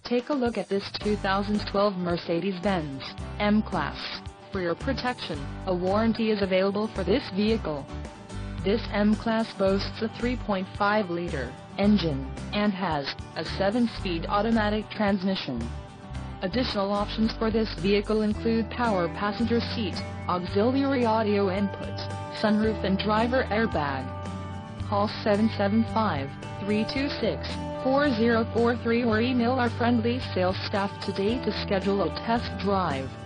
Take a look at this 2012 Mercedes-Benz M-Class. For your protection, a warranty is available for this vehicle. This M-Class boasts a 3.5-liter engine, and has a 7-speed automatic transmission. Additional options for this vehicle include power passenger seat, auxiliary audio input, sunroof and driver airbag. Call 775-326-4043 or email our friendly sales staff today to schedule a test drive.